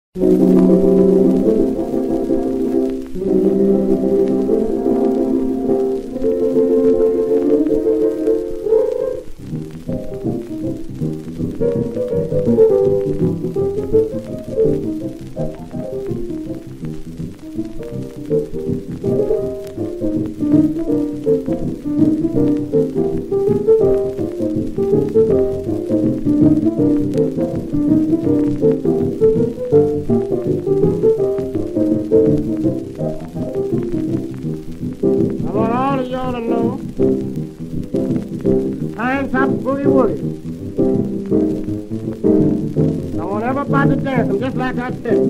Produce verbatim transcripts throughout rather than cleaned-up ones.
I want all of y'all to know Pinetop Boogie Woogie. I want everybody to dance them just like I said.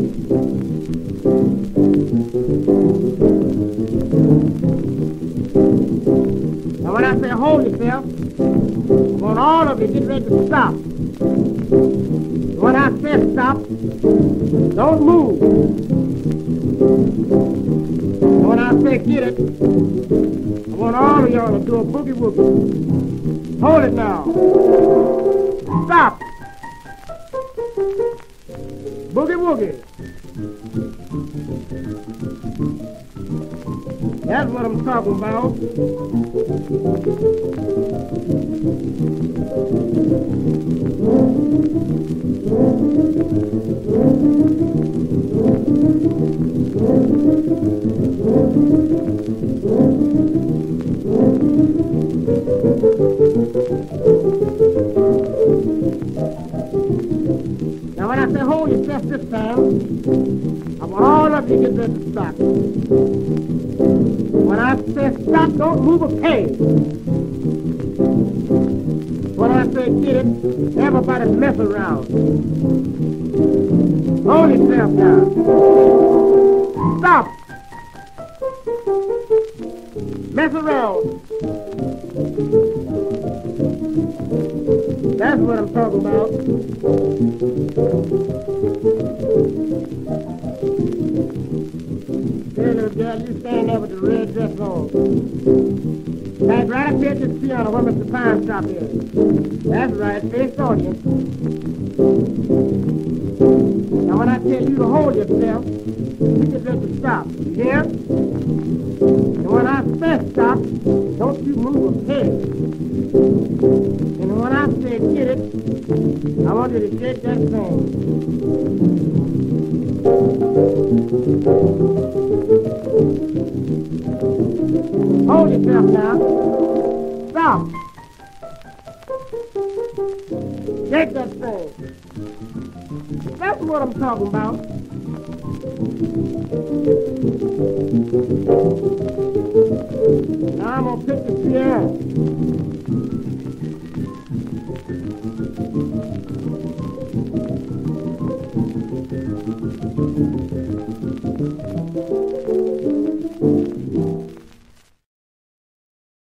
Now when I say hold yourself, I want all of you to get ready to stop. When I say stop, don't move. And when I say get it, I want all of y'all to do a boogie woogie. Hold it now. Stop. Boogie woogie. That's what I'm talking about. Now when I say hold yourself this time, I want all of you to get ready to stop. When I say stop, don't move a peg. When I say get it, everybody mess around. Hold yourself now. Stop. Mess around. That's what I'm talking about. Hey, little girl, you stand there with the red dress on. Stand right up here at this piano where Mister Pinetop is. That's right, face audience. Now when I tell you to hold yourself, you get ready to stop. You hear? And when I say stop, don't you move a peg. And when I say get it, I want you to get that thing. Hold yourself now. Stop. Get that thing. That's what I'm talking about. Now I'm gonna pick the piano.